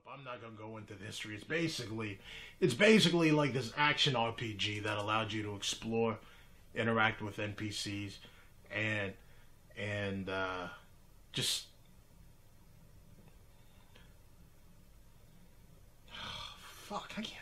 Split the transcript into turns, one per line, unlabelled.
I'm not gonna go into the history. It's basically like this action RPG that allowed you to explore, interact with NPCs, and just fuck. I can't